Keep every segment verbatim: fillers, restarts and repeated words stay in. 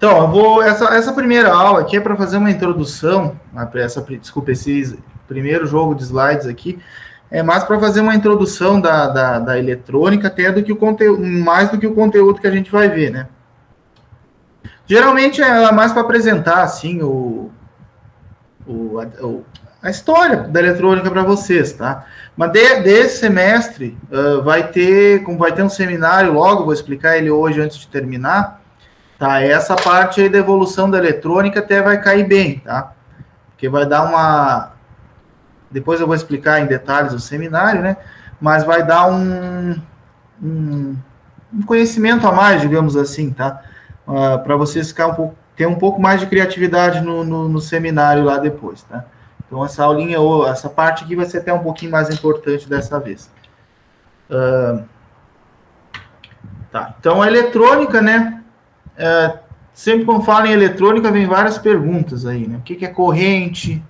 Então, eu vou, essa, essa primeira aula aqui é para fazer uma introdução, essa, desculpa, esse primeiro jogo de slides aqui, é mais para fazer uma introdução da, da, da eletrônica, até do que o conteúdo, mais do que o conteúdo que a gente vai ver, né? Geralmente é mais para apresentar, assim, o, o, a, a história da eletrônica para vocês, tá? Mas de, desse semestre uh, vai ter, como vai ter um seminário logo, vou explicar ele hoje antes de terminar, tá? Essa parte aí da evolução da eletrônica até vai cair bem, tá? Porque vai dar uma... Depois eu vou explicar em detalhes o seminário, né? Mas vai dar um, um, um conhecimento a mais, digamos assim, tá? Uh, para vocês ficar um pouco, ter um pouco mais de criatividade no, no, no seminário lá depois, tá? Então, essa aulinha, essa parte aqui vai ser até um pouquinho mais importante dessa vez. Uh, tá, então, a eletrônica, né? Uh, sempre quando falo em eletrônica, vem várias perguntas aí, né? O que, que é corrente?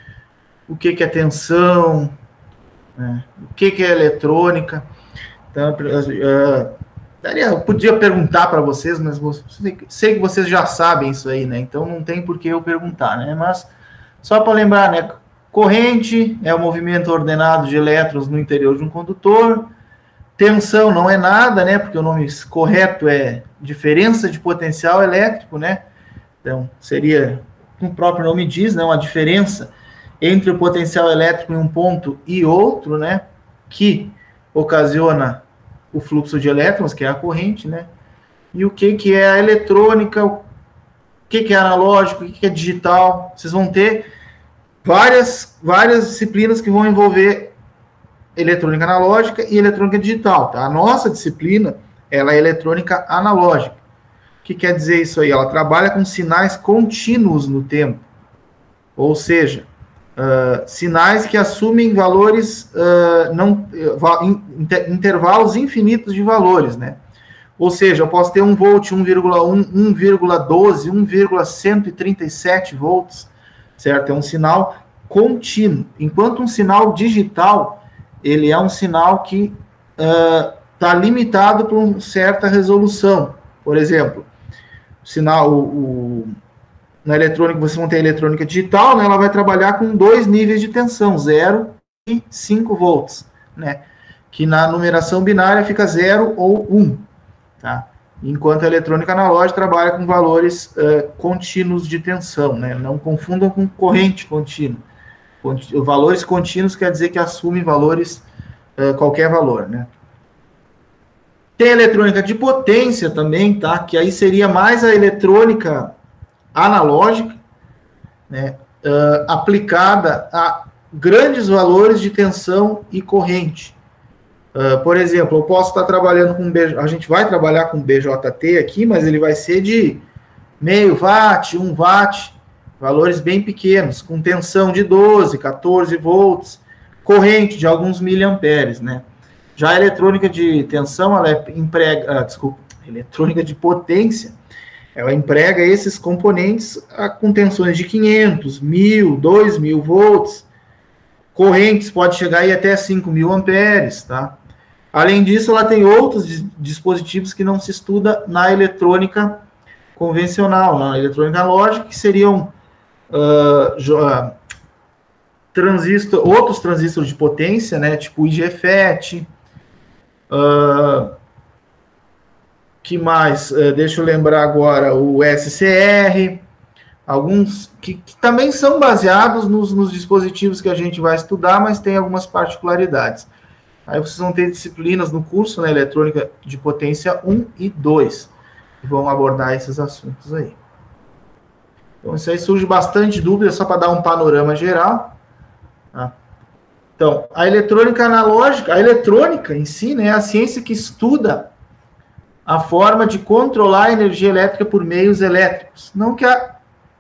O que, que é tensão? Né? O que, que é eletrônica? Então, uh, eu podia perguntar para vocês, mas sei que vocês já sabem isso aí, né? Então, não tem por que eu perguntar, né? Mas... Só para lembrar, né? Corrente é o movimento ordenado de elétrons no interior de um condutor. Tensão não é nada, né? Porque o nome correto é diferença de potencial elétrico, né? Então, seria, como o próprio nome diz, né? Uma diferença entre o potencial elétrico em um ponto e outro, né? Que ocasiona o fluxo de elétrons, que é a corrente, né? E o que, que é a eletrônica, o que, que é analógico, o que, que é digital. Vocês vão ter várias, várias disciplinas que vão envolver eletrônica analógica e eletrônica digital, tá? A nossa disciplina, ela é eletrônica analógica. O que quer dizer isso aí? Ela trabalha com sinais contínuos no tempo. Ou seja, uh, sinais que assumem valores, uh, não, inter, intervalos infinitos de valores, né? Ou seja, eu posso ter um volt, um vírgula um, um vírgula doze, um vírgula cento e trinta e sete volts, certo? É um sinal contínuo. Enquanto um sinal digital, ele é um sinal que está uh, limitado por uma certa resolução. Por exemplo, o sinal, o, o, na eletrônica, vocês vão ter a eletrônica digital, né? Ela vai trabalhar com dois níveis de tensão, zero e cinco volts, né? Que na numeração binária fica zero ou um. Tá? Enquanto a eletrônica analógica trabalha com valores uh, contínuos de tensão, né? Não confundam com corrente contínua. Conti- valores contínuos quer dizer que assumem valores, uh, qualquer valor, né? Tem a eletrônica de potência também, tá? Que aí seria mais a eletrônica analógica, né? Uh, aplicada a grandes valores de tensão e corrente. Uh, por exemplo, eu posso estar trabalhando com... B J, a gente vai trabalhar com B J T aqui, mas ele vai ser de meio watt, um watt, valores bem pequenos, com tensão de doze, quatorze volts, corrente de alguns miliamperes, né? Já a eletrônica de tensão, ela é emprega... Ah, desculpa, eletrônica de potência, ela emprega esses componentes ah, com tensões de quinhentos, mil, dois mil volts, correntes pode chegar aí até cinco mil amperes, tá? Além disso, ela tem outros dispositivos que não se estuda na eletrônica convencional, na eletrônica analógica, que seriam uh, transistor, outros transistores de potência, né, tipo o I G F E T, uh, que mais? Uh, deixa eu lembrar agora, o S C R, alguns que, que também são baseados nos, nos dispositivos que a gente vai estudar, mas tem algumas particularidades. Aí vocês vão ter disciplinas no curso, né, eletrônica de potência um e dois, que vão abordar esses assuntos aí. Então, isso aí surge bastante dúvida, só para dar um panorama geral. Tá? Então, a eletrônica analógica, a eletrônica em si, né, é a ciência que estuda a forma de controlar a energia elétrica por meios elétricos. Não que há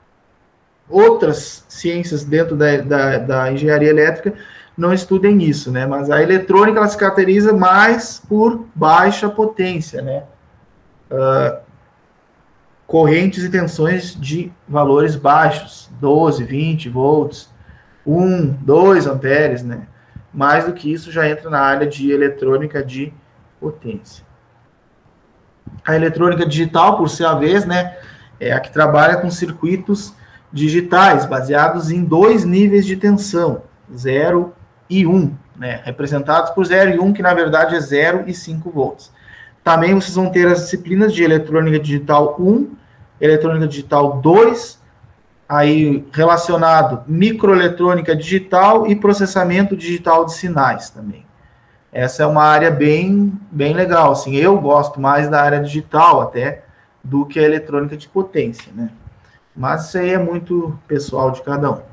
outras ciências dentro da, da, da engenharia elétrica não estudem isso, né? Mas a eletrônica, ela se caracteriza mais por baixa potência, né? Uh, correntes e tensões de valores baixos, doze, vinte volts, um, dois amperes, né? Mais do que isso já entra na área de eletrônica de potência. A eletrônica digital, por sua vez, né? é a que trabalha com circuitos digitais, baseados em dois níveis de tensão, zero e um, né, representados por zero e um, que na verdade é zero e cinco volts. Também vocês vão ter as disciplinas de eletrônica digital um, eletrônica digital dois, aí relacionado microeletrônica digital e processamento digital de sinais também. Essa é uma área bem, bem legal, assim, eu gosto mais da área digital até do que a eletrônica de potência, né? Mas isso aí é muito pessoal de cada um.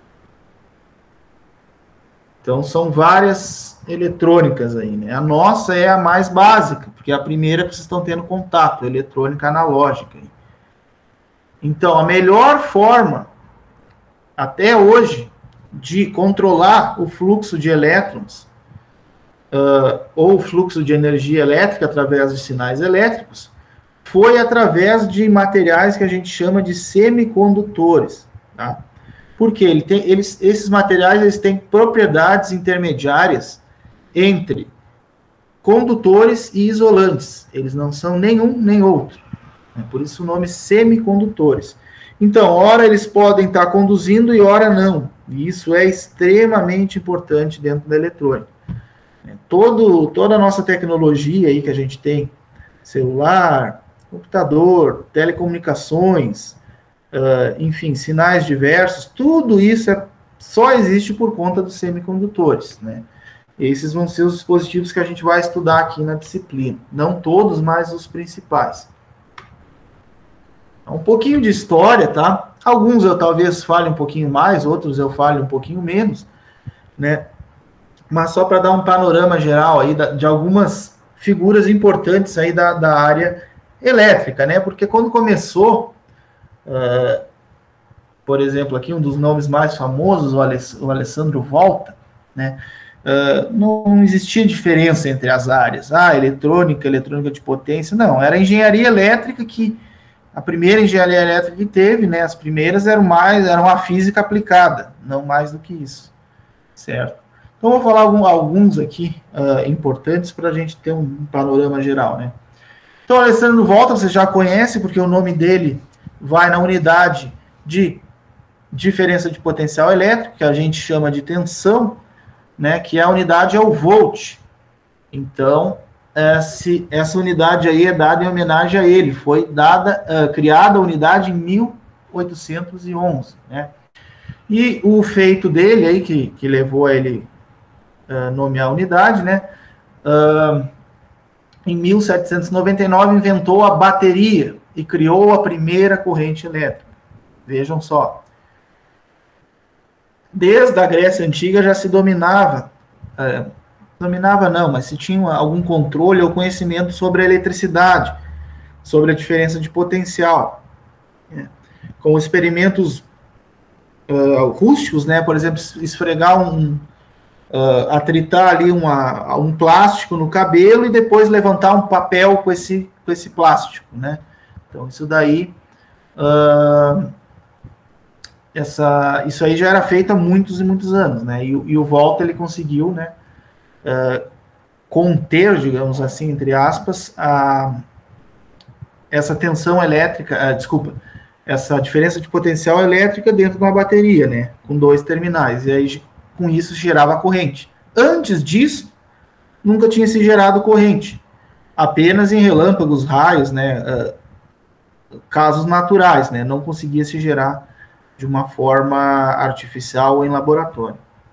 Então, são várias eletrônicas aí, né? A nossa é a mais básica, porque é a primeira que vocês estão tendo contato, eletrônica analógica. Então, a melhor forma, até hoje, de controlar o fluxo de elétrons, uh, ou o fluxo de energia elétrica através de sinais elétricos, foi através de materiais que a gente chama de semicondutores, tá? Porque ele tem, eles, esses materiais eles têm propriedades intermediárias entre condutores e isolantes. Eles não são nenhum nem outro. Né? Por isso o nome semicondutores. Então, ora eles podem estar conduzindo e ora não. E isso é extremamente importante dentro da eletrônica. Todo, toda a nossa tecnologia aí que a gente tem, celular, computador, telecomunicações, uh, enfim, sinais diversos, tudo isso é, só existe por conta dos semicondutores, né? Esses vão ser os dispositivos que a gente vai estudar aqui na disciplina. Não todos, mas os principais. Um pouquinho de história, tá? Alguns eu talvez fale um pouquinho mais, outros eu fale um pouquinho menos, né? Mas só para dar um panorama geral aí de algumas figuras importantes aí da, da área elétrica, né? Porque quando começou, uh, por exemplo, aqui um dos nomes mais famosos, o, Aless o Alessandro Volta, né? Uh, não existia diferença entre as áreas, ah, eletrônica, eletrônica de potência, não, era engenharia elétrica que, a primeira engenharia elétrica que teve, né, as primeiras eram mais, eram a física aplicada, não mais do que isso, certo? Então, vou falar algum, alguns aqui uh, importantes para a gente ter um, um panorama geral, né? Então, o Alessandro Volta, você já conhece, porque o nome dele vai na unidade de diferença de potencial elétrico, que a gente chama de tensão, né, que a unidade é o volt. Então, esse, essa unidade aí é dada em homenagem a ele. Foi dada, uh, criada a unidade em mil oitocentos e onze, né? E o feito dele aí, que, que levou a ele uh, nomear a unidade, né? Uh, em mil setecentos e noventa e nove inventou a bateria e criou a primeira corrente elétrica. Vejam só. Desde a Grécia Antiga já se dominava, é, dominava não, mas se tinha algum controle ou conhecimento sobre a eletricidade, sobre a diferença de potencial. É, com experimentos uh, rústicos, né, por exemplo, esfregar um, uh, atritar ali uma, um plástico no cabelo e depois levantar um papel com esse, com esse plástico, né. Então isso daí... Uh, Essa, isso aí já era feito há muitos e muitos anos, né? E, e o Volta ele conseguiu, né, uh, conter, digamos assim, entre aspas, a, essa tensão elétrica, uh, desculpa, essa diferença de potencial elétrica dentro de uma bateria, né? Com dois terminais. E aí, com isso, gerava corrente. Antes disso, nunca tinha se gerado corrente. Apenas em relâmpagos, raios, né? Uh, casos naturais, né? Não conseguia se gerar de uma forma artificial ou em laboratório.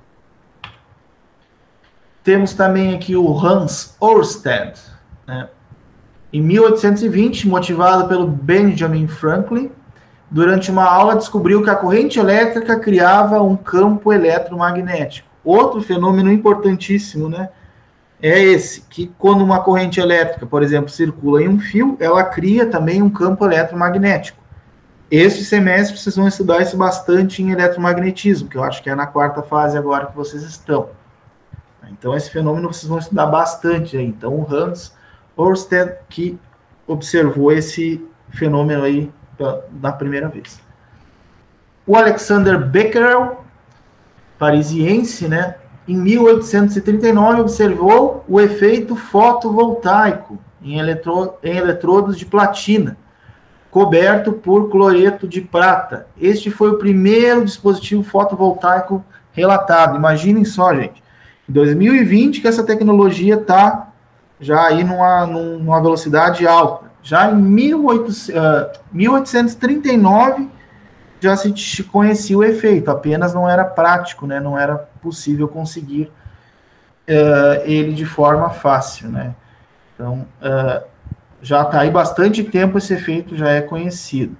Temos também aqui o Hans Ørsted, né? Em mil oitocentos e vinte, motivado pelo Benjamin Franklin, durante uma aula descobriu que a corrente elétrica criava um campo eletromagnético. Outro fenômeno importantíssimo, né, é esse, que quando uma corrente elétrica, por exemplo, circula em um fio, ela cria também um campo eletromagnético. Este semestre vocês vão estudar isso bastante em eletromagnetismo, que eu acho que é na quarta fase agora que vocês estão. Então, esse fenômeno vocês vão estudar bastante aí. Então, o Hans Ørsted que observou esse fenômeno aí da primeira vez. O Alexander Becquerel, parisiense, né, em mil oitocentos e trinta e nove, observou o efeito fotovoltaico em, eletro, em eletrodos de platina, coberto por cloreto de prata. Este foi o primeiro dispositivo fotovoltaico relatado. Imaginem só, gente. Em dois mil e vinte que essa tecnologia está já aí numa, numa velocidade alta. Já em mil oitocentos e trinta e nove já se conhecia o efeito, apenas não era prático, né? Não era possível conseguir uh, ele de forma fácil, né? Então, uh, já está aí bastante tempo, esse efeito já é conhecido.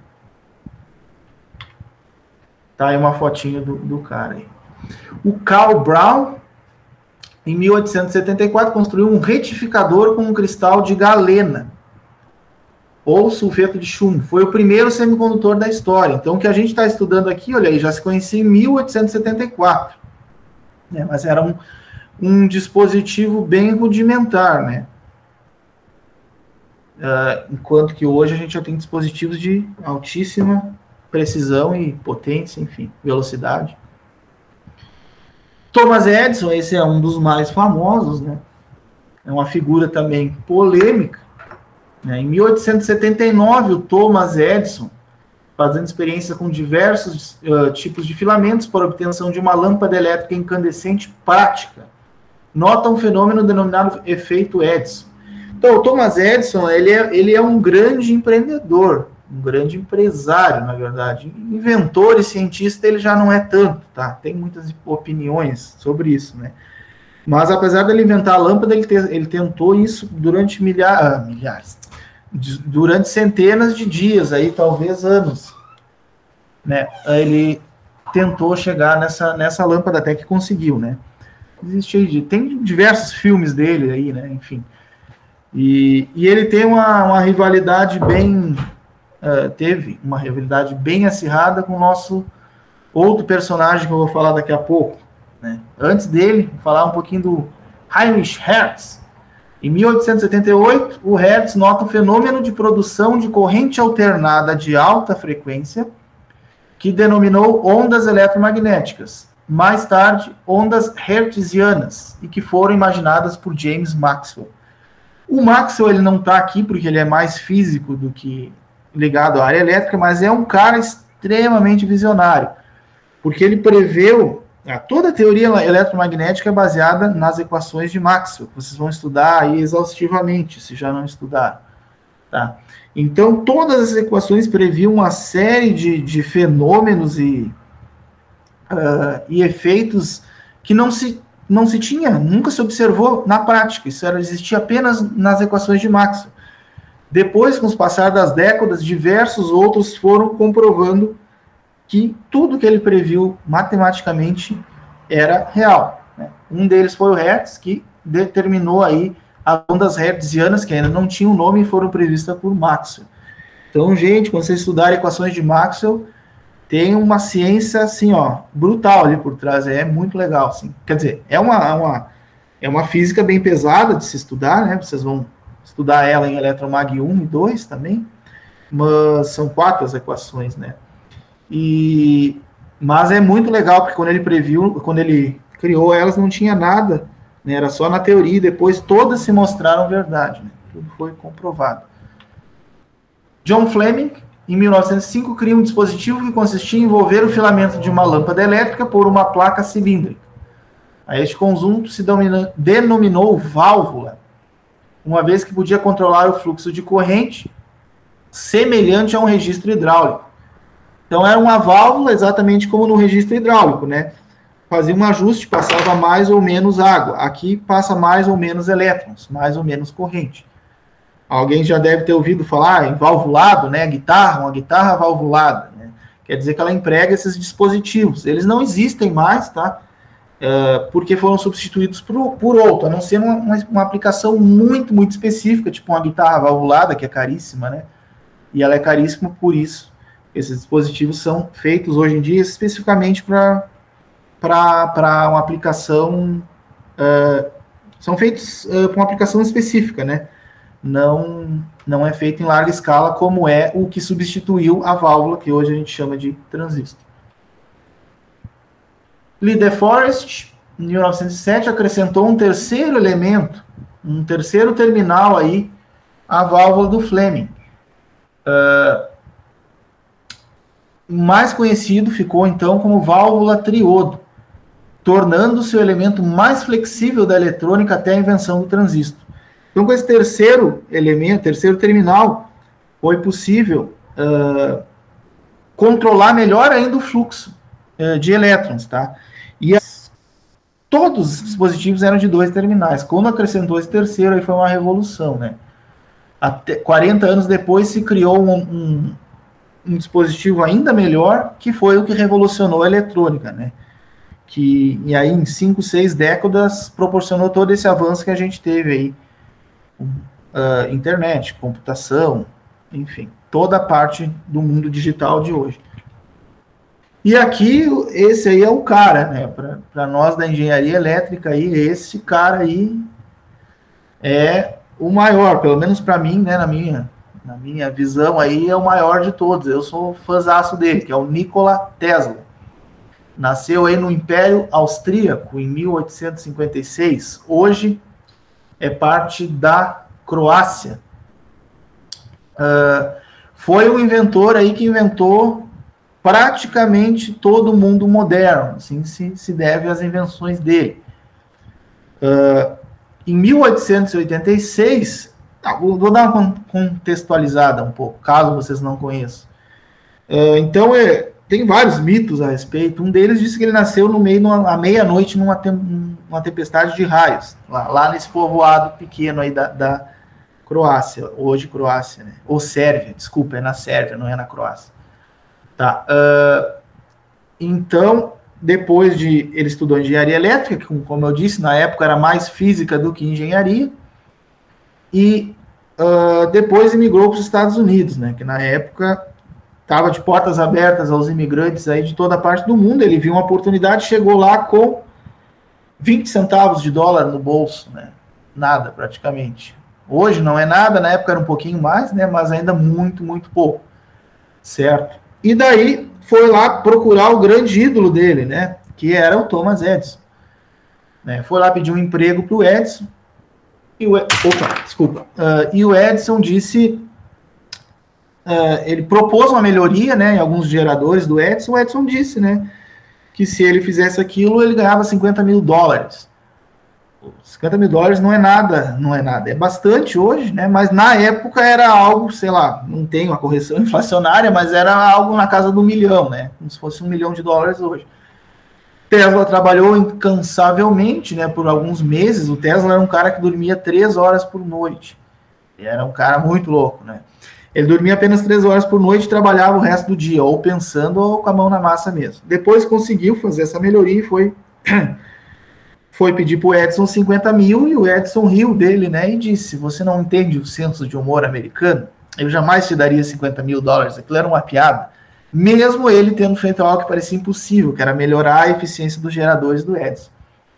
Tá aí uma fotinha do, do cara aí. O Carl Brown, em mil oitocentos e setenta e quatro, construiu um retificador com um cristal de galena, ou sulfeto de chumbo. Foi o primeiro semicondutor da história. Então, o que a gente está estudando aqui, olha aí, já se conhecia em mil oitocentos e setenta e quatro. Né? Mas era um, um dispositivo bem rudimentar, né? Uh, enquanto que hoje a gente já tem dispositivos de altíssima precisão e potência, enfim, velocidade. Thomas Edison, esse é um dos mais famosos, né? É uma figura também polêmica. Né? Em mil oitocentos e setenta e nove, o Thomas Edison, fazendo experiência com diversos uh, tipos de filamentos para obtenção de uma lâmpada elétrica incandescente prática, nota um fenômeno denominado efeito Edison. Então, o Thomas Edison, ele é, ele é um grande empreendedor, um grande empresário, na verdade. Inventor e cientista ele já não é tanto, tá? Tem muitas opiniões sobre isso, né? Mas, apesar dele inventar a lâmpada, ele, te, ele tentou isso durante milhares, ah, milhares, durante centenas de dias, aí talvez anos, né? Ele tentou chegar nessa, nessa lâmpada até que conseguiu, né? Existe, tem diversos filmes dele aí, né? Enfim. E, e ele tem uma, uma rivalidade bem... Uh, teve uma rivalidade bem acirrada com o nosso outro personagem que eu vou falar daqui a pouco. Né? Antes dele, vou falar um pouquinho do Heinrich Hertz. Em mil oitocentos e setenta e oito, o Hertz nota o fenômeno de produção de corrente alternada de alta frequência, que denominou ondas eletromagnéticas. Mais tarde, ondas hertzianas, e que foram imaginadas por James Maxwell. O Maxwell ele não está aqui porque ele é mais físico do que ligado à área elétrica, mas é um cara extremamente visionário, porque ele preveu ah, toda a teoria eletromagnética é baseada nas equações de Maxwell. Vocês vão estudar aí exaustivamente, se já não estudaram. Tá? Então, todas as equações previam uma série de, de fenômenos e, uh, e efeitos que não se não se tinha, nunca se observou na prática. Isso era, existia apenas nas equações de Maxwell. Depois, com o passar das décadas, diversos outros foram comprovando que tudo que ele previu matematicamente era real. Né? Um deles foi o Hertz, que determinou aí as ondas hertzianas, que ainda não tinham nome e foram previstas por Maxwell. Então, gente, quando vocês estudarem equações de Maxwell, tem uma ciência, assim, ó, brutal ali por trás, é muito legal, assim. Quer dizer, é uma, uma, é uma física bem pesada de se estudar, né? Vocês vão estudar ela em Eletromag um e dois também, mas são quatro as equações, né? E, mas é muito legal, porque quando ele previu, quando ele criou elas, não tinha nada, né? Era só na teoria, e depois todas se mostraram verdade, né? Tudo foi comprovado. John Fleming, em mil novecentos e cinco, cria um dispositivo que consistia em envolver o filamento de uma lâmpada elétrica por uma placa cilíndrica. A este conjunto se domina, denominou válvula, uma vez que podia controlar o fluxo de corrente semelhante a um registro hidráulico. Então, era uma válvula exatamente como no registro hidráulico, né? Fazia um ajuste, passava mais ou menos água. Aqui passa mais ou menos elétrons, mais ou menos corrente. Alguém já deve ter ouvido falar em valvulado, né? Guitarra, uma guitarra valvulada, né? Quer dizer que ela emprega esses dispositivos. Eles não existem mais, tá? É, porque foram substituídos por, por outro, a não ser uma, uma, uma aplicação muito, muito específica, tipo uma guitarra valvulada, que é caríssima, né? E ela é caríssima por isso. Esses dispositivos são feitos hoje em dia especificamente para para uma aplicação, uh, são feitos uh, para uma aplicação específica, né? Não, não é feito em larga escala, como é o que substituiu a válvula, que hoje a gente chama de transistor. Lee De Forest, em mil novecentos e sete, acrescentou um terceiro elemento, um terceiro terminal aí, à válvula do Fleming. Uh, mais conhecido ficou então como válvula triodo, tornando-se o elemento mais flexível da eletrônica até a invenção do transistor. Então, com esse terceiro elemento, terceiro terminal, foi possível uh, controlar melhor ainda o fluxo uh, de elétrons, tá? E as, todos os dispositivos eram de dois terminais. Quando acrescentou esse terceiro, aí foi uma revolução, né? Até quarenta anos depois se criou um, um, um dispositivo ainda melhor, que foi o que revolucionou a eletrônica, né? Que, e aí, em cinco, seis décadas, proporcionou todo esse avanço que a gente teve aí. Uh, internet, computação, enfim, toda a parte do mundo digital de hoje. E aqui, esse aí é o cara, né? Para nós da engenharia elétrica, aí, esse cara aí é o maior, pelo menos para mim, né? Na minha, na minha visão, aí é o maior de todos. Eu sou fãzaço dele, que é o Nikola Tesla. Nasceu aí no Império Austríaco em mil oitocentos e cinquenta e seis. Hoje é parte da Croácia. Uh, foi o inventor aí que inventou praticamente todo o mundo moderno. Assim se, se deve às invenções dele. Uh, em mil oitocentos e oitenta e seis, ah, vou, vou dar uma contextualizada um pouco, caso vocês não conheçam. Uh, então, é, tem vários mitos a respeito. Um deles diz que ele nasceu no meio, numa, à meia-noite, numa, tem, numa tempestade de raios, lá, lá nesse povoado pequeno aí da, da Croácia, hoje Croácia, né? Ou Sérvia, desculpa, é na Sérvia, não é na Croácia. Tá. Uh, então, depois de... Ele estudou engenharia elétrica, que, como eu disse, na época era mais física do que engenharia, e uh, depois emigrou para os Estados Unidos, né? Que na época estava de portas abertas aos imigrantes aí de toda a parte do mundo. Ele viu uma oportunidade, chegou lá com vinte centavos de dólar no bolso, né? Nada, praticamente. Hoje não é nada, na época era um pouquinho mais, né? Mas ainda muito, muito pouco, certo? E daí foi lá procurar o grande ídolo dele, né? Que era o Thomas Edison. Né? Foi lá pedir um emprego para o Edison. E o, opa, desculpa. Uh, e o Edison disse... Uh, ele propôs uma melhoria, né, em alguns geradores do Edison. O Edison disse, né, que se ele fizesse aquilo, ele ganhava cinquenta mil dólares. cinquenta mil dólares não é nada, não é nada, é bastante hoje, né, mas na época era algo, sei lá, não tem uma correção inflacionária, mas era algo na casa do milhão, né, como se fosse um milhão de dólares hoje. Tesla trabalhou incansavelmente, né, por alguns meses. O Tesla era um cara que dormia três horas por noite. Ele era um cara muito louco, né. Ele dormia apenas três horas por noite e trabalhava o resto do dia, ou pensando ou com a mão na massa mesmo. Depois conseguiu fazer essa melhoria e foi, foi pedir para o Edison cinquenta mil, e o Edison riu dele, né, e disse: você não entende o senso de humor americano? Eu jamais te daria cinquenta mil dólares, aquilo era uma piada. Mesmo ele tendo feito algo que parecia impossível, que era melhorar a eficiência dos geradores do Edison.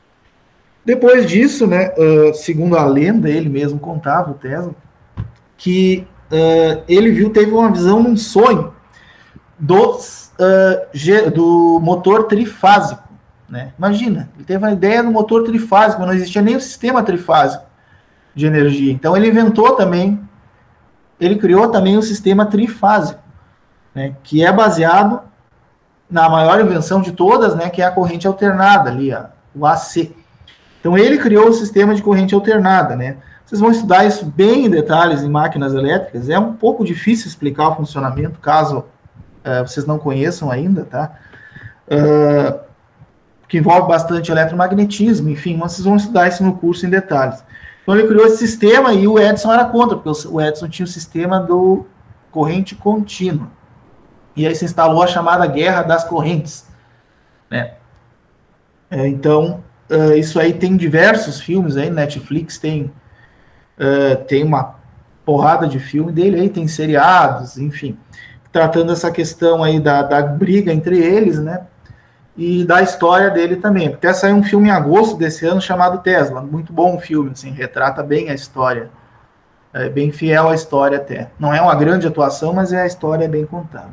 Depois disso, né, uh, segundo a lenda, ele mesmo contava, o Tesla, que Uh, ele viu, teve uma visão num sonho dos, uh, do motor trifásico, né? Imagina, ele teve uma ideia do motor trifásico, mas não existia nem o sistema trifásico de energia. Então ele inventou também, ele criou também o sistema trifásico, né? Que é baseado na maior invenção de todas, né? Que é a corrente alternada ali, a, o A C. Então ele criou o sistema de corrente alternada, né? Vocês vão estudar isso bem em detalhes em máquinas elétricas. É um pouco difícil explicar o funcionamento, caso uh, vocês não conheçam ainda, tá? Uh, que envolve bastante eletromagnetismo, enfim, mas vocês vão estudar isso no curso em detalhes. Então ele criou esse sistema e o Edison era contra, porque o Edison tinha o sistema do corrente contínua. E aí se instalou a chamada Guerra das Correntes, né? É, então, uh, isso aí tem diversos filmes aí, Netflix tem... Uh, tem uma porrada de filme dele aí, tem seriados, enfim, tratando essa questão aí da, da briga entre eles, né, e da história dele também. Até saiu um filme em agosto desse ano chamado Tesla, muito bom o filme, assim, retrata bem a história, é bem fiel à história até. Não é uma grande atuação, mas é a história bem contada.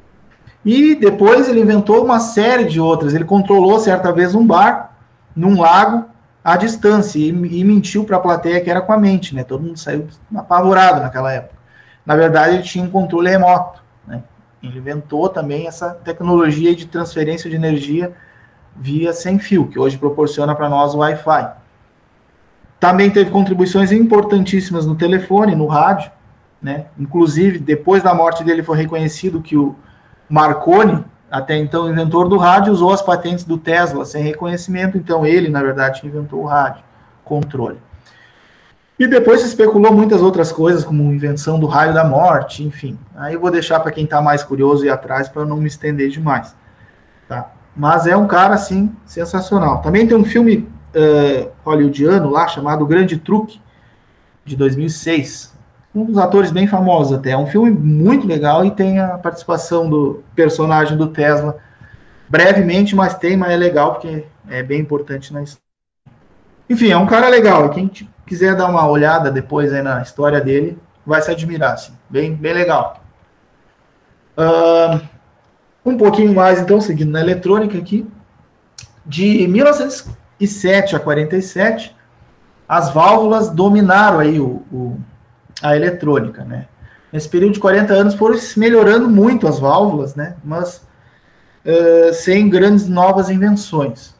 E depois ele inventou uma série de outras. Ele controlou certa vez um bar num lago à distância, e, e mentiu para a plateia que era com a mente, né? Todo mundo saiu apavorado naquela época. Na verdade, ele tinha um controle remoto, né? Ele inventou também essa tecnologia de transferência de energia via sem fio, que hoje proporciona para nós o Wi-Fi. Também teve contribuições importantíssimas no telefone, no rádio, né? Inclusive, depois da morte dele foi reconhecido que o Marconi, até então inventor do rádio, usou as patentes do Tesla sem reconhecimento, então ele, na verdade, inventou o rádio, controle. E depois se especulou muitas outras coisas, como invenção do raio da morte, enfim. Aí eu vou deixar para quem está mais curioso ir atrás, para não me estender demais. Tá? Mas é um cara, assim, sensacional. Também tem um filme uh, hollywoodiano lá, chamado Grande Truque, de dois mil e seis. Um dos atores bem famosos até. É um filme muito legal e tem a participação do personagem do Tesla brevemente, mas tem, mas é legal, porque é bem importante na história. Enfim, é um cara legal. Quem quiser dar uma olhada depois aí na história dele, vai se admirar, assim. Bem, bem legal. Uh, um pouquinho mais, então, seguindo na eletrônica aqui. De mil novecentos e sete a quarenta e sete, as válvulas dominaram aí o, o, a eletrônica, né? Nesse período de quarenta anos foram melhorando muito as válvulas, né? Mas uh, sem grandes novas invenções.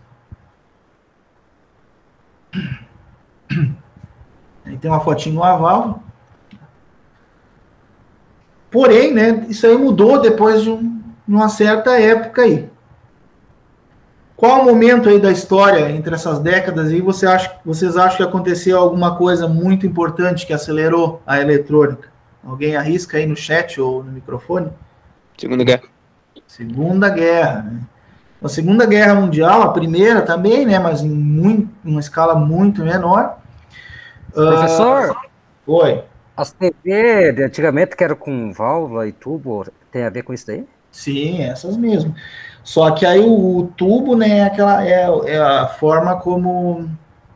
Aí tem uma fotinho no válvula. Porém, né, isso aí mudou depois de um, uma certa época aí. Qual o momento aí da história entre essas décadas aí você acha, vocês acham que aconteceu alguma coisa muito importante que acelerou a eletrônica? Alguém arrisca aí no chat ou no microfone? Segunda Guerra. Segunda Guerra, né? A Segunda Guerra Mundial, a primeira também, né, mas em muito, uma escala muito menor. Professor, uh, oi. As T V de antigamente que eram com válvula e tubo, tem a ver com isso daí? Sim, essas mesmo. Só que aí o, o tubo, né, aquela, é, é a forma como,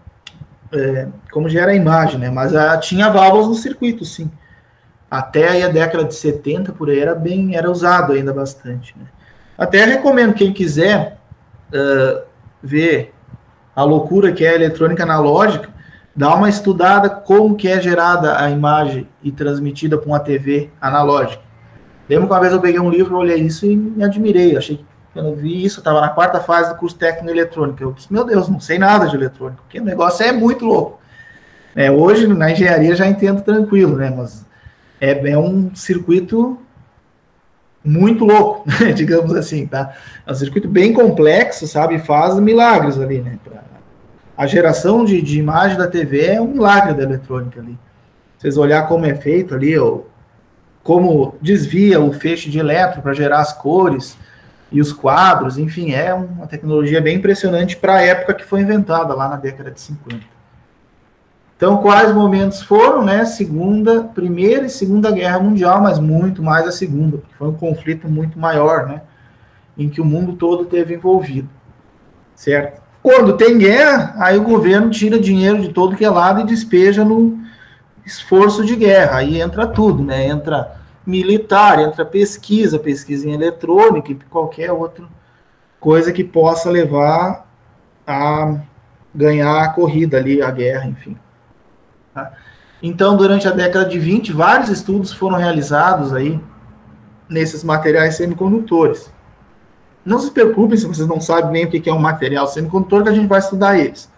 é, como gera a imagem, né, mas a, tinha válvulas no circuito, sim. Até aí a década de setenta, por aí, era bem, era usado ainda bastante, né. Até recomendo quem quiser uh, ver a loucura que é a eletrônica analógica, dá uma estudada como que é gerada a imagem e transmitida para uma T V analógica. Lembro que uma vez eu peguei um livro, olhei isso e me admirei. Achei que quando eu vi isso, eu estava na quarta fase do curso técnico em eletrônica. Eu disse, meu Deus, não sei nada de eletrônica, porque o negócio é muito louco. É, hoje, na engenharia, já entendo tranquilo, né? Mas é, é um circuito muito louco, digamos assim, tá? É um circuito bem complexo, sabe? Faz milagres ali, né? Pra... A geração de, de imagem da T V é um milagre da eletrônica ali. Vocês olhar como é feito ali, ó, como desvia o feixe de elétron para gerar as cores e os quadros, enfim, é uma tecnologia bem impressionante para a época que foi inventada, lá na década de cinquenta. Então, quais momentos foram, né? Segunda, Primeira e Segunda Guerra Mundial, mas muito mais a Segunda, porque foi um conflito muito maior, né? Em que o mundo todo teve envolvido, certo? Quando tem guerra, aí o governo tira dinheiro de todo que é lado e despeja no esforço de guerra. Aí entra tudo, né? Entra militar, entra pesquisa, pesquisa em eletrônica e qualquer outra coisa que possa levar a ganhar a corrida ali, a guerra, enfim. Tá? Então, durante a década de vinte, vários estudos foram realizados aí nesses materiais semicondutores. Não se preocupem se vocês não sabem nem o que é um material semicondutor, que a gente vai estudar eles.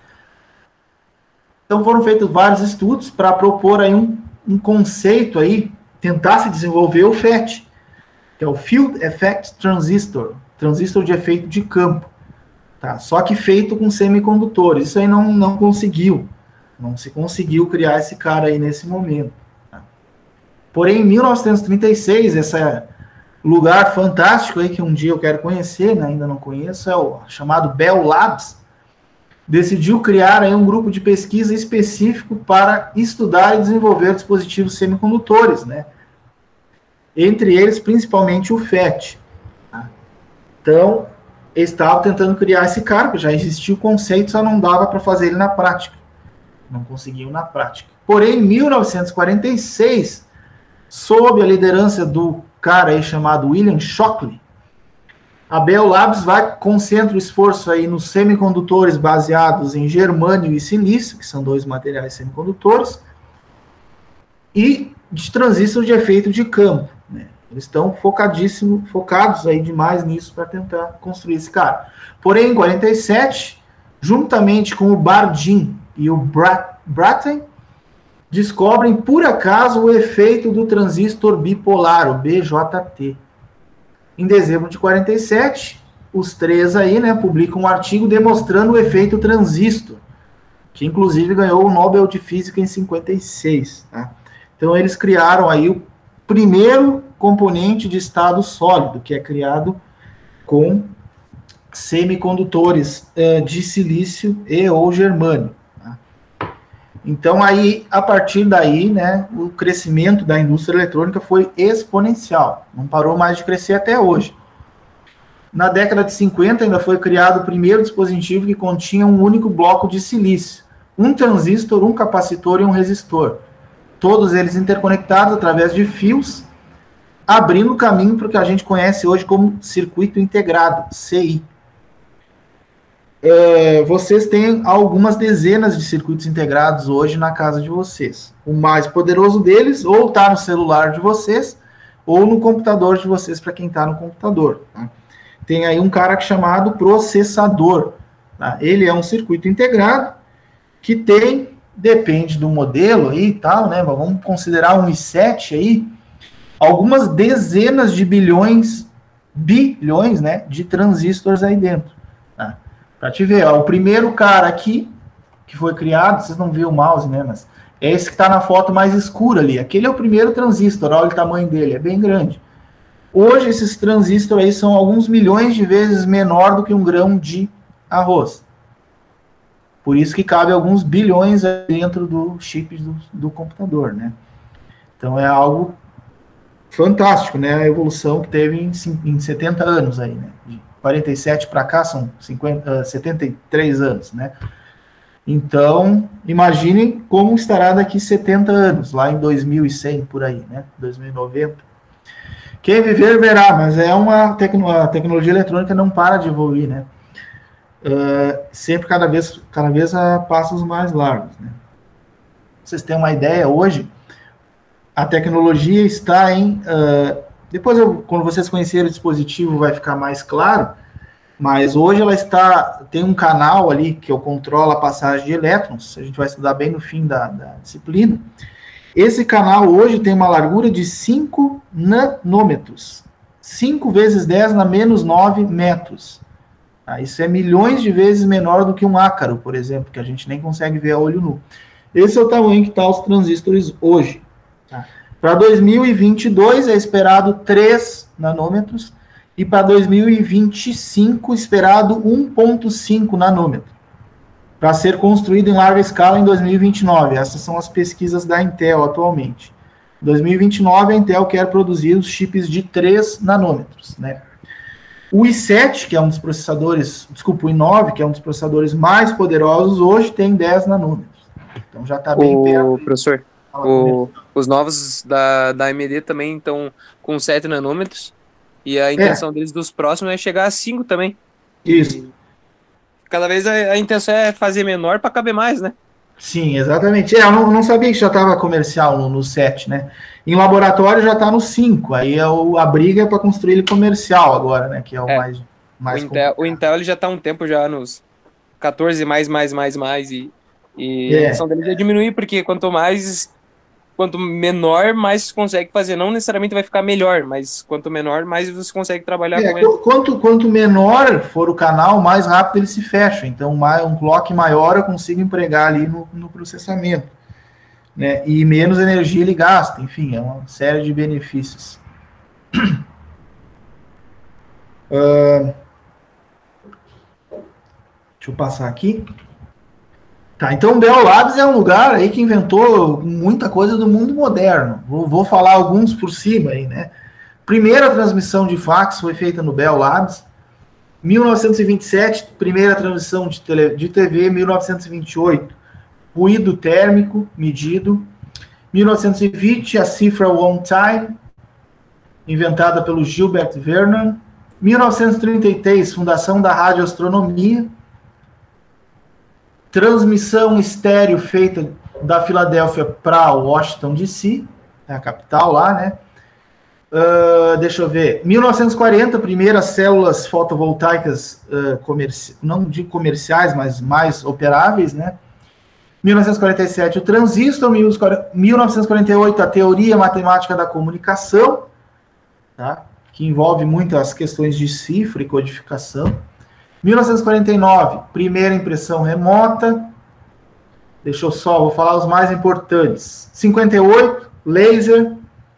Então foram feitos vários estudos para propor aí um, um conceito aí, tentar se desenvolver o F E T, que é o Field Effect Transistor, transistor de efeito de campo, tá? Só que feito com semicondutores. Isso aí não, não conseguiu, não se conseguiu criar esse cara aí nesse momento. Tá? Porém, em mil novecentos e trinta e seis, essa lugar fantástico aí que um dia eu quero conhecer, né, ainda não conheço, é o chamado Bell Labs, decidiu criar aí um grupo de pesquisa específico para estudar e desenvolver dispositivos semicondutores, né, entre eles principalmente o F E T. Tá? Então, eles estavam tentando criar esse cara, porque já existia o conceito, só não dava para fazer ele na prática. Não conseguiam na prática. Porém, em mil novecentos e quarenta e seis, sob a liderança do cara aí chamado William Shockley, a Bell Labs vai concentra o esforço aí nos semicondutores baseados em germânio e silício, que são dois materiais semicondutores, e de transistor de efeito de campo, né? Eles estão focadíssimos, focados aí demais nisso para tentar construir esse cara. Porém, em quarenta e sete, juntamente com o Bardeen e o Brattain, descobrem por acaso o efeito do transistor bipolar, o B J T. Em dezembro de quarenta e sete, os três aí, né, publicam um artigo demonstrando o efeito transistor, que inclusive ganhou o Nobel de Física em cinquenta e seis. Tá? Então eles criaram aí o primeiro componente de estado sólido, que é criado com semicondutores eh, de silício e ou germânio. Tá? Então aí, a partir daí, né, o crescimento da indústria eletrônica foi exponencial, não parou mais de crescer até hoje. Na década de cinquenta ainda foi criado o primeiro dispositivo que continha um único bloco de silício, um transistor, um capacitor e um resistor, todos eles interconectados através de fios, abrindo o caminho para o que a gente conhece hoje como circuito integrado, C I. É, vocês têm algumas dezenas de circuitos integrados hoje na casa de vocês. O mais poderoso deles ou está no celular de vocês ou no computador de vocês, para quem está no computador. Tá? Tem aí um cara chamado processador. Tá? Ele é um circuito integrado que tem, depende do modelo aí e tal, né? Vamos considerar um i sete aí, algumas dezenas de bilhões, bilhões, né, de transistores aí dentro. Tá? Para te ver, ó, o primeiro cara aqui, que foi criado, vocês não viram o mouse, né, mas é esse que está na foto mais escura ali. Aquele é o primeiro transistor, olha o tamanho dele, é bem grande. Hoje, esses transistores aí são alguns milhões de vezes menor do que um grão de arroz. Por isso que cabe alguns bilhões dentro do chip do, do computador, né? Então, é algo fantástico, né? A evolução que teve em, em setenta anos aí, né? De quarenta e sete para cá são cinquenta, setenta e três anos, né? Então, imaginem como estará daqui setenta anos, lá em dois mil e cem, por aí, né? dois mil e noventa. Quem viver, verá, mas é uma tecno, a tecnologia eletrônica não para de evoluir, né? Uh, sempre cada vez, cada vez a passos mais largos, né? Vocês têm uma ideia, hoje, a tecnologia está em... Uh, depois, eu, quando vocês conhecerem o dispositivo, vai ficar mais claro, mas hoje ela está... Tem um canal ali que eu controlo a passagem de elétrons, a gente vai estudar bem no fim da, da disciplina. Esse canal hoje tem uma largura de cinco nanômetros. cinco vezes dez na menos nove metros. Ah, isso é milhões de vezes menor do que um ácaro, por exemplo, que a gente nem consegue ver a olho nu. Esse é o tamanho que estão os transistores hoje. Tá? Para dois mil e vinte e dois é esperado três nanômetros e para dois mil e vinte e cinco esperado um vírgula cinco nanômetro. Para ser construído em larga escala em dois mil e vinte e nove. Essas são as pesquisas da Intel atualmente. Em dois mil e vinte e nove, a Intel quer produzir os chips de três nanômetros, né? O i sete, que é um dos processadores, desculpa, o i nove, que é um dos processadores mais poderosos, hoje tem dez nanômetros. Então já está bem o, perto. Professor, o, os novos da, da A M D também estão com sete nanômetros, e a intenção é. deles dos próximos é chegar a cinco também. Isso. E cada vez a, a intenção é fazer menor para caber mais, né? Sim, exatamente. É, eu não, não sabia que já estava comercial no, no sete, né? Em laboratório já está no cinco, aí é o, a briga é para construir ele comercial agora, né? Que é o é. mais, mais o Intel, o Intel ele já está há um tempo já nos quatorze mais, mais, mais, mais, e, e é. a intenção dele é diminuir, porque quanto mais, quanto menor, mais você consegue fazer. Não necessariamente vai ficar melhor, mas quanto menor, mais você consegue trabalhar é, com ele. Quanto, quanto menor for o canal, mais rápido ele se fecha. Então, um clock maior eu consigo empregar ali no, no processamento. Né? E menos energia ele gasta. Enfim, é uma série de benefícios. Uh, deixa eu passar aqui. Tá, então o Bell Labs é um lugar aí que inventou muita coisa do mundo moderno. Vou, vou falar alguns por cima aí, né? Primeira transmissão de fax foi feita no Bell Labs. mil novecentos e vinte e sete, primeira transmissão de, tele, de T V. mil novecentos e vinte e oito, ruído térmico medido. mil novecentos e vinte, a cifra One Time, inventada pelo Gilbert Vernon. mil novecentos e trinta e três, fundação da radioastronomia. Transmissão estéreo feita da Filadélfia para Washington, D C, a capital lá, né? Uh, deixa eu ver. mil novecentos e quarenta, primeiras células fotovoltaicas, uh, comerci não de comerciais, mas mais operáveis, né? mil novecentos e quarenta e sete, o transistor. mil novecentos e quarenta e oito, a teoria matemática da comunicação, tá? Que envolve muito as questões de cifra e codificação. mil novecentos e quarenta e nove, primeira impressão remota. Deixa eu só, vou falar os mais importantes. cinquenta e oito, laser.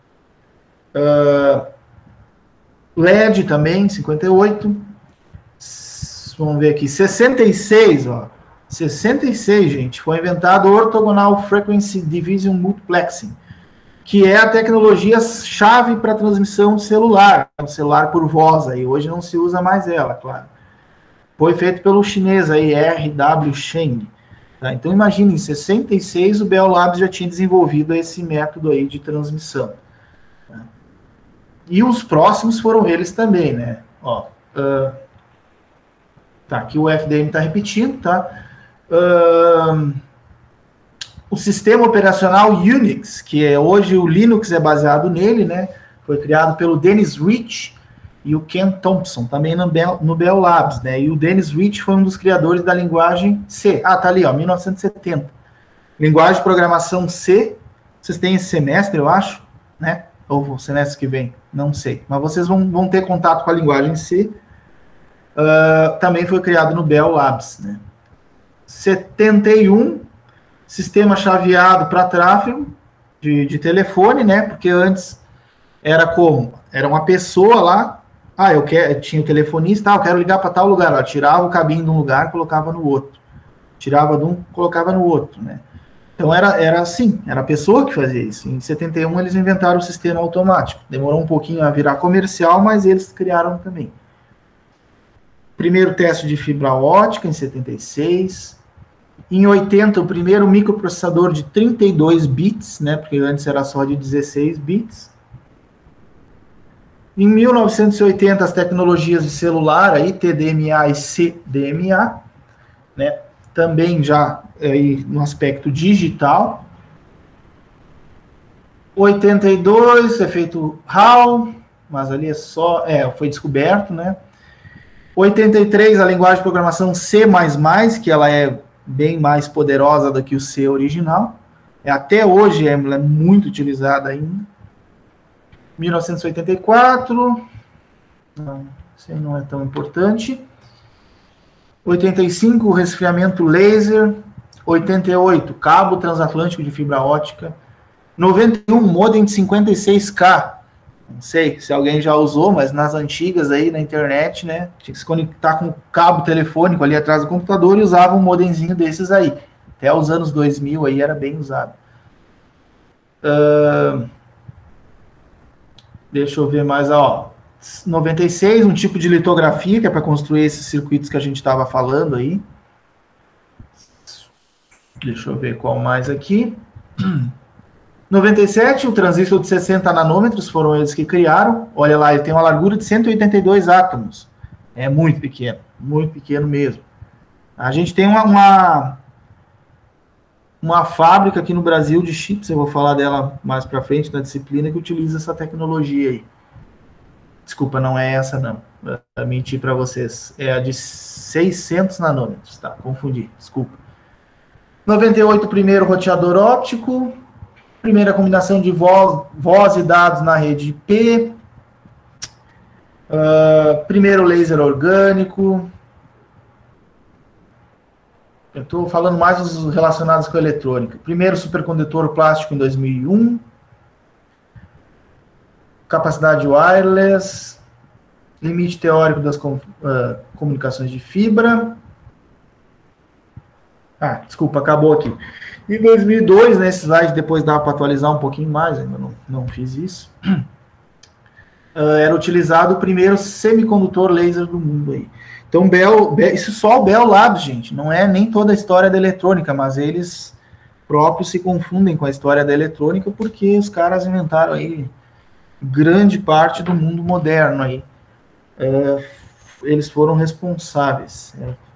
Uh, L E D também, cinquenta e oito. Vamos ver aqui, sessenta e seis, ó. sessenta e seis, gente, foi inventado o Orthogonal Frequency Division Multiplexing, que é a tecnologia-chave para transmissão de celular, o celular por voz, aí hoje não se usa mais ela, claro. Foi feito pelo chinês aí, R W Cheng. Tá? Então, imagine, em sessenta e seis o Bell Labs já tinha desenvolvido esse método aí de transmissão. Tá? E os próximos foram eles também, né? Ó, uh, tá, aqui o F D M está repetindo, tá? Uh, o sistema operacional Unix, que é hoje o Linux é baseado nele, né? Foi criado pelo Dennis Rich e o Ken Thompson, também no Bell, no Bell Labs, né? E o Dennis Rich foi um dos criadores da linguagem C. Ah, tá ali, ó, mil novecentos e setenta. Linguagem de programação C. Vocês têm esse semestre, eu acho, né? Ou o semestre que vem, não sei. Mas vocês vão, vão ter contato com a linguagem C. Uh, também foi criado no Bell Labs, né? setenta e um, sistema chaveado para tráfego de, de telefone, né? Porque antes era como? Era uma pessoa lá, ah, eu quero, tinha o telefonista, ah, eu quero ligar para tal lugar, ela tirava o cabinho de um lugar, colocava no outro. Tirava de um, colocava no outro, né? Então era, era assim, era a pessoa que fazia isso. Em setenta e um eles inventaram o sistema automático. Demorou um pouquinho a virar comercial, mas eles criaram também. Primeiro teste de fibra ótica em setenta e seis. Em oitenta, o primeiro microprocessador de trinta e dois bits, né, porque antes era só de dezesseis bits. Em mil novecentos e oitenta, as tecnologias de celular, aí, T D M A e C D M A, né, também já aí, no aspecto digital. oitenta e dois, efeito Hall, mas ali é só, é, foi descoberto, né. oitenta e três, a linguagem de programação C mais mais, que ela é bem mais poderosa do que o C original. É, até hoje ela é muito utilizada ainda. mil novecentos e oitenta e quatro, não, isso aí não é tão importante. oitenta e cinco, o resfriamento laser. oitenta e oito, cabo transatlântico de fibra ótica. noventa e um, modem de cinquenta e seis K. Não sei se alguém já usou, mas nas antigas aí na internet, né, tinha que se conectar com o cabo telefônico ali atrás do computador e usava um modemzinho desses aí. Até os anos dois mil aí era bem usado. Uh, deixa eu ver mais, ó. noventa e seis, um tipo de litografia que é para construir esses circuitos que a gente estava falando aí. Deixa eu ver qual mais aqui. noventa e sete, o transistor de sessenta nanômetros, foram eles que criaram. Olha lá, ele tem uma largura de cento e oitenta e dois átomos. É muito pequeno, muito pequeno mesmo. A gente tem uma, uma, uma fábrica aqui no Brasil de chips, eu vou falar dela mais para frente na disciplina, que utiliza essa tecnologia aí. Desculpa, não é essa não. Eu menti para vocês. É a de seiscentos nanômetros, tá? Confundi, desculpa. noventa e oito, primeiro roteador óptico. Primeira combinação de voz, voz e dados na rede I P. Uh, primeiro laser orgânico. Eu estou falando mais dos relacionados com a eletrônica. Primeiro supercondutor plástico em dois mil e um. Capacidade wireless. Limite teórico das com, uh, comunicações de fibra. Ah, desculpa, acabou aqui. Em dois mil e dois, nesse né, slide, depois dá para atualizar um pouquinho mais, ainda não, não fiz isso. Uh, era utilizado o primeiro semicondutor laser do mundo aí. Então, Bell, Bell, isso só o Bell Labs, gente, não é nem toda a história da eletrônica, mas eles próprios se confundem com a história da eletrônica porque os caras inventaram aí grande parte do mundo moderno aí. Uh, eles foram responsáveis. É,